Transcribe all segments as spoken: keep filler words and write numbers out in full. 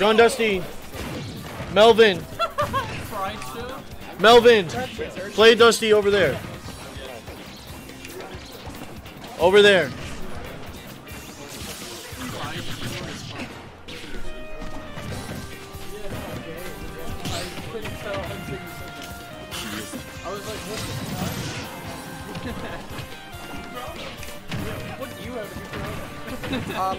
John Dusty. Melvin. Melvin. Play Dusty over there. Over there. Um,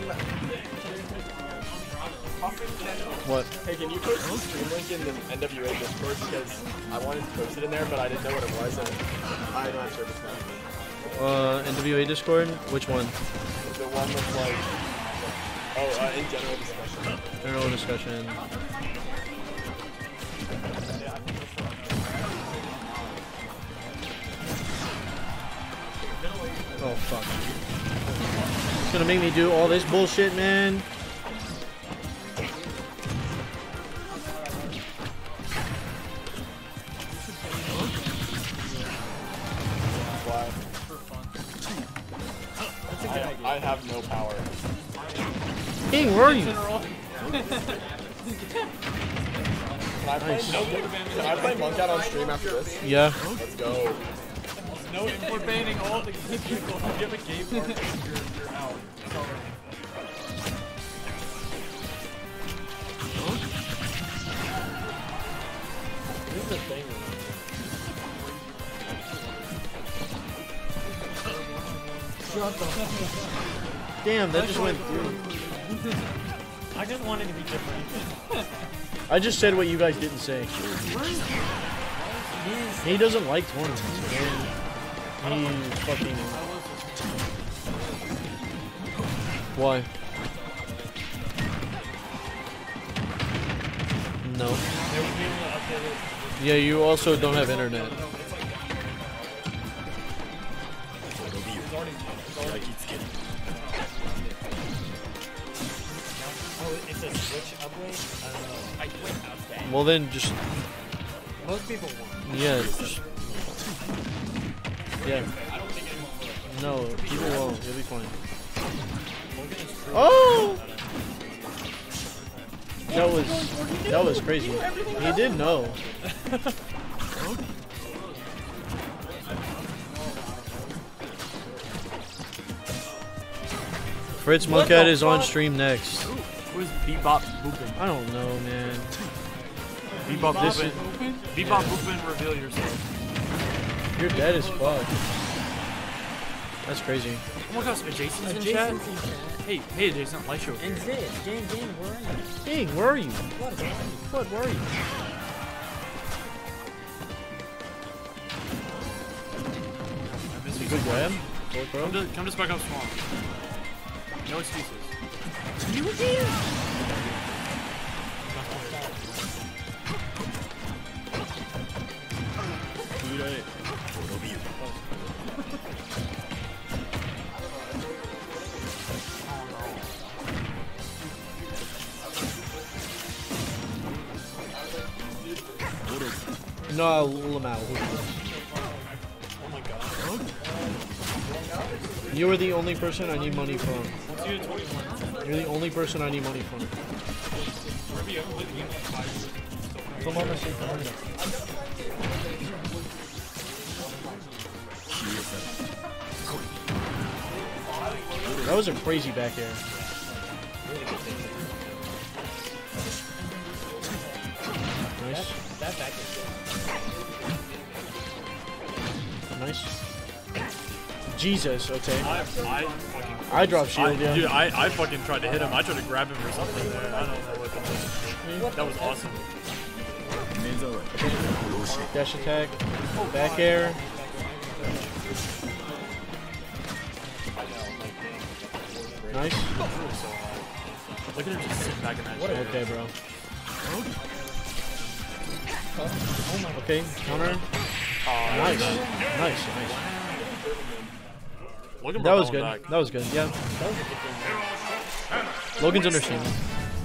what? Hey, can you put the stream link in the N W A Discord because I wanted to post it in there, but I didn't know what it was, and I don't have service now. Uh, N W A Discord? Which one? The one that's like, oh, uh, in general discussion. General discussion. Oh, fuck. It's gonna make me do all this bullshit, man. Why? I, I have no power. King, where are you? Can I play, Nice. Can I play Monk out on stream after this? Yeah. Let's go. No, we're banning all the people. If you have a game partner, you're, you're out. Sorry. This is the thing. Shut the fuck Damn, that just went through. up. I just wanted to be different. I just said what you guys didn't say. He doesn't like tournaments, man. He fucking... Why? No. Yeah, you also don't have internet. Oh, it's a switch upgrade? I don't know. I quit out that. Well then, just... Most people want. Yeah, just... Yeah. No, people won't. You'll be fine. Oh! That was... That was crazy. He did know. Fritz Monkhead is on stream next. Who's Bebop Boopin? I don't know, man. Bebop This Boopin? is- Bebop Boopin, reveal yourself. You're dead as fuck. That's crazy. Oh my gosh, Jason's in chat? Jason's in chat. Hey, hey, Jason, light show. And Zid, Jane, Jane, where are you? Hey, where are you? What, where are you? What, where are you? I miss you. Good grab. Full throw. Come to, come to Spike Up Swamp. No excuses. You again? No, Lamau. Oh my god. You are the only person I need money from. Once you hit twenty-one, You're the only person I need money from. wherever you ever played the game like five years ago. Come on, let's see, come on. That was a crazy back air. Nice. That back is Nice. Jesus, okay. I, I fucking. I drop shield, I, yeah. Dude, I, I fucking tried to hit him. I tried to grab him or something there. I don't know what that was. That was awesome. Dash attack. Back air. Nice. Look at him just sitting back in that chair. Okay, bro. Okay, counter. Nice. Nice, nice. Look at That was Martel good. back. That was good, yeah. Logan's understanding.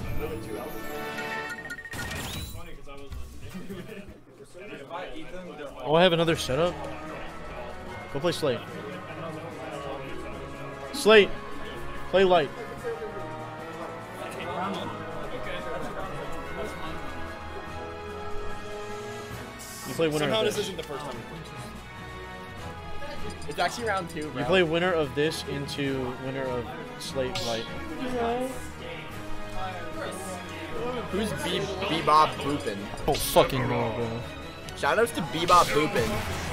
Oh, I have another setup? Go play Slate. Slate! Play light. play winner Somehow of this this. isn't the first time. It's actually round two, bro. You play winner of this into winner of Slate Light. Who's Be Bebop Boopin? Oh fucking no, bro. Shoutouts to Bebop Boopin.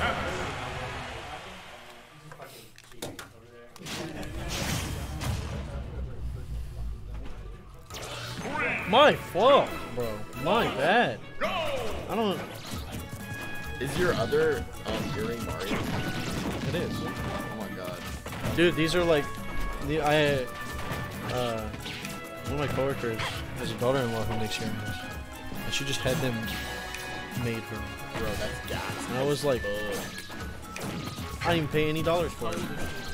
My fault, bro. My bad. I don't. Is your other um, earring Mario? It is. Oh my god. Dude, these are like, the I, uh, one of my coworkers has a daughter-in-law who makes earrings, and she just had them made for me. Bro, that's gas. And I was like, I didn't even pay any dollars for it.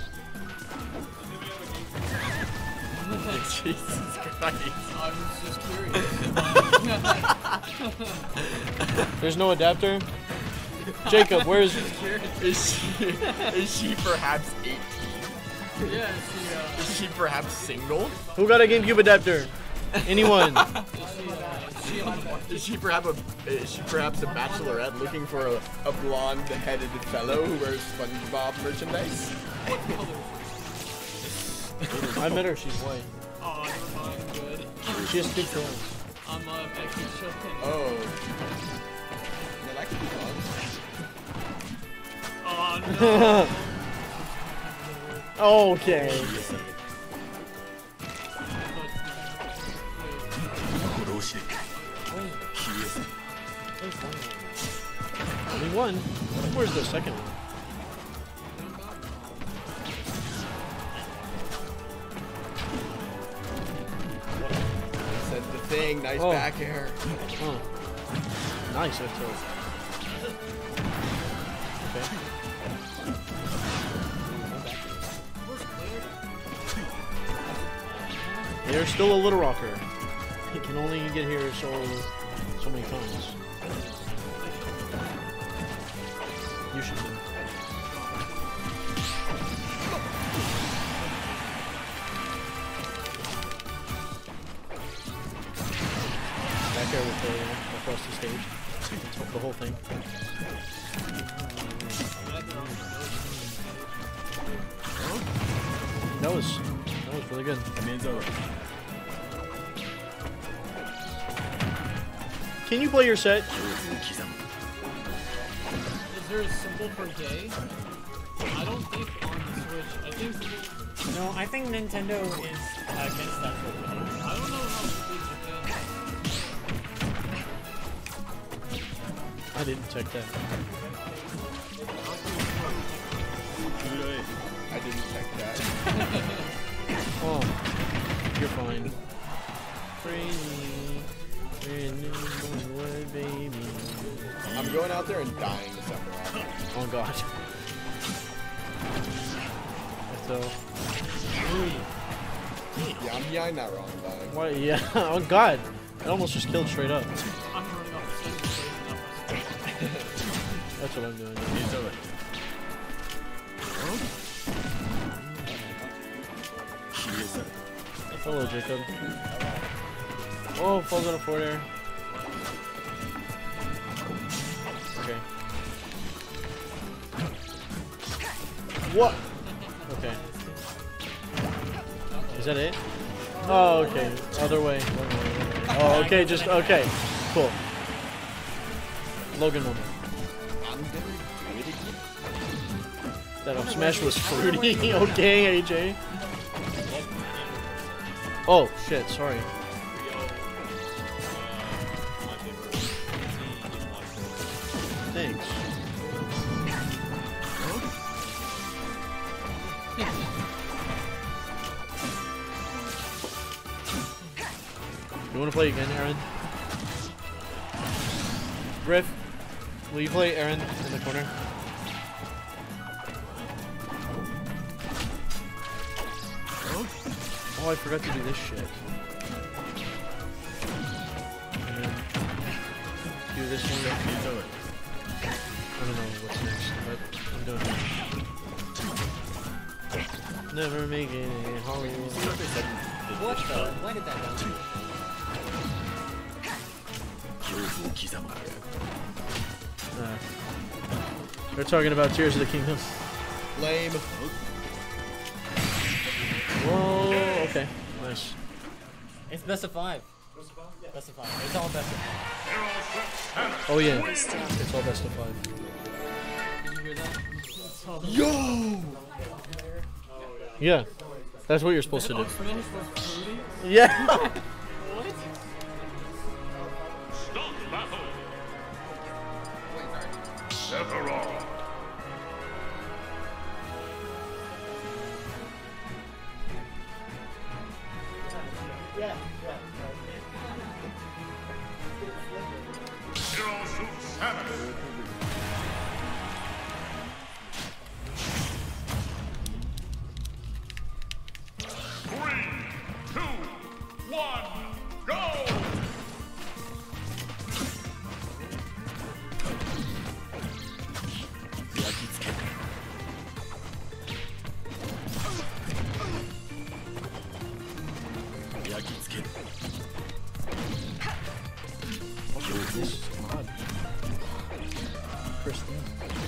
Jesus Christ. I was just curious. There's no adapter. Jacob, where's? Is she, is she perhaps eighteen? Yeah, she, uh, Is she perhaps single? Who got a GameCube adapter? Anyone? is she, uh, is she on one? Is she perhaps a is she perhaps a bachelorette looking for a, a blonde-headed fellow who wears SpongeBob merchandise? I met her. She's white. Oh, never mind, good. She has big fans. I'm uh, Becky Chilton. Oh. Yeah, that could be fun. Oh, no. Okay. Only one. Where's the second one? Said the thing. Nice Oh. back hair. Oh. Nice, I feel. Okay. They're still a little rocker. He can only get here so so many times. You should. Back there with the across the stage. The whole thing. That was that was really good. Can you play your set? Is there a symbol for gay? I don't think on the Switch. I think. No, I think Nintendo is against that sort of thing. I don't know how to play Japan. I didn't check that. I didn't check that. Oh, you're fine. Crazy, crazy baby. I'm going out there and dying somewhere. Oh god. So. Yeah, I'm behind that wrong dying. What? Yeah. Oh god. I almost just killed straight up. I'm running off the stage. That's what I'm doing. Hello, Jacob. Oh, falls on a floor there. Okay. What? Okay. Is that it? Oh, okay. Other way. Oh, okay. Just okay. Cool. Logan moment. I'm gonna do it again. That up smash was fruity. Okay, A J. Oh shit. Sorry. Thanks. You want to play again, Aaron? Griff, will you play Aaron in the corner? Oh, I forgot to do this shit. And then do this one. I don't know what's next, but I'm doing it. Never make it in Hollywood. What the? Why did that happen? Uh, they're talking about Tears of the Kingdom. Lame. Whoa, okay. Nice. It's best of five. Best of five. It's all best of five. Oh yeah. It's all best of five. Did you hear that? Yo! Yeah. That's what you're supposed to do. Finish was fruity? Yeah. What? Stop battle. Sephiroth. Hero Suit Samus. Three, two, one, go! This is odd. Pristine.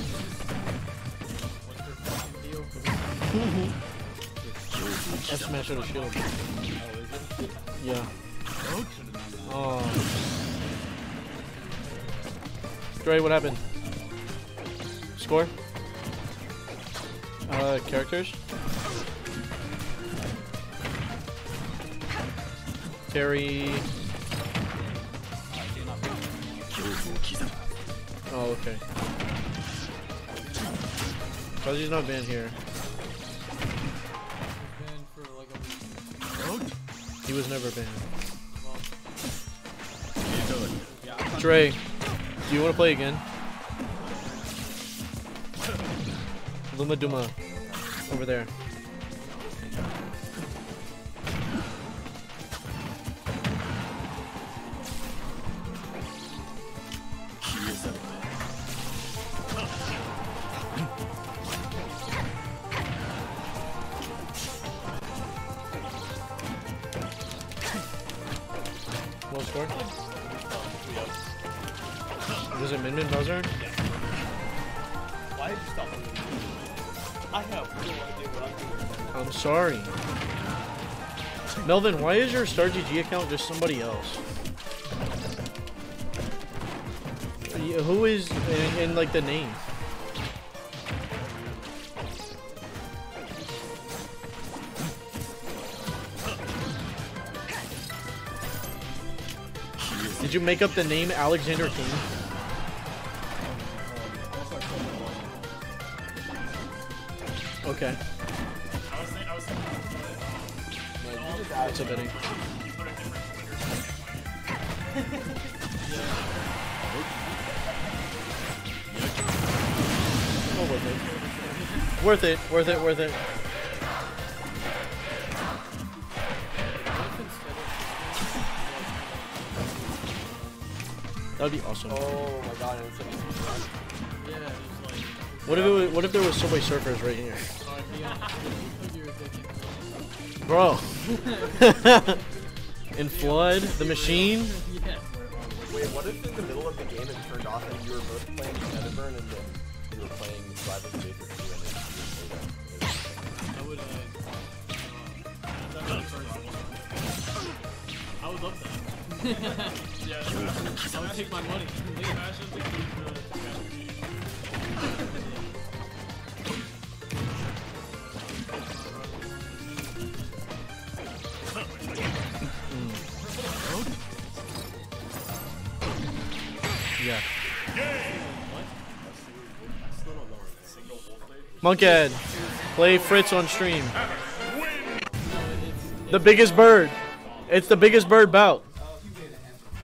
F smash out a shield. Yeah. Oh. Dre, what happened? Score? Uh, characters? Terry. Oh, okay. Because he's not banned here. Banned for like a week. He was never banned. Yeah, Dre, do you want to play again? Luma Duma. Over there. Well scored. Was it Min Min Buzzer? Why did you stop moving? I have no idea what I'm doing. I'm sorry. Melvin, why is your Star G G account just somebody else? Y- Who is in, in like the name? Did you make up the name Alexander King? Okay. I was thinking, I was thinking It's a bidding. Oh, worth it. Worth it, worth it, worth it. That'd be awesome. Oh my god, and it's such a speed run. yeah, he's like, What if it was, what if there was Subway Surfers right here? oh, yeah, you're ridiculous. Bro. In Flood, the machine. Yeah. Wait, what if in the middle of the game it turned off and you were both playing Everburn and then you were playing Survivor the Matrix two and then you I would, uh, uh, that's the first one. I would love that. Yeah, I would take my money. League of Ashes, League of Yeah. Monkhead, play Fritz on stream. The biggest bird. It's the biggest bird bout.